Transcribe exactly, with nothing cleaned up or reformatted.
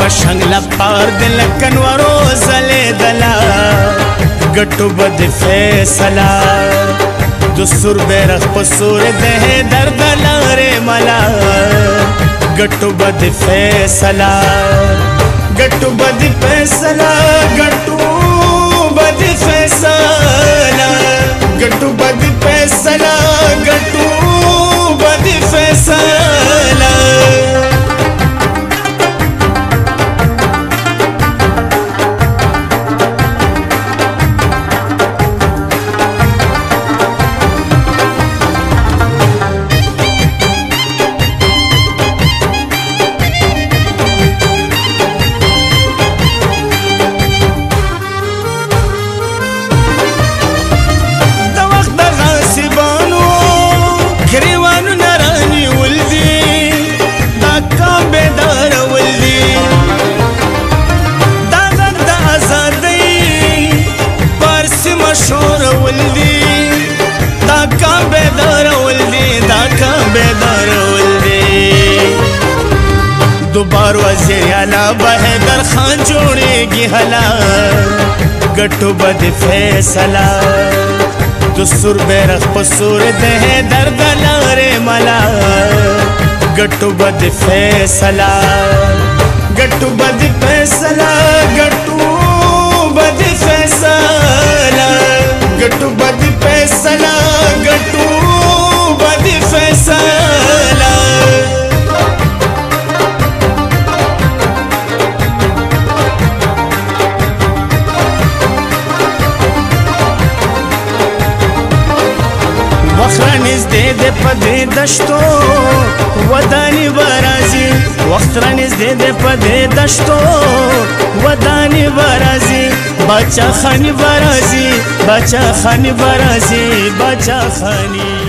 شنگ لپار دل کنورو زلی دلا گٹو بد فیصلہ دستور بیرخ پسور دہ درد لارے ملا گٹو بد فیصلہ گٹو بد فیصلہ گٹو بد فیصلہ گٹو بد فیصلہ گٹو بد فیصلہ دوبار وزیر اعلیٰ بہدر خان جوڑے گی حلا گٹو بد فیصلہ دستور بیرخ پسور دہ درد لارے ملا گٹو بد فیصلہ گٹو بد فیصلہ گٹو بد فیصلہ گٹو بد فیصلہ گٹو بد فیصلہ وخرانیز دے دے پدے دشتو ودانی برازی وخرانیز دے دے پدے دشتو ودانی برازی بچا خانی برازی بچا خانی برازی بچا خانی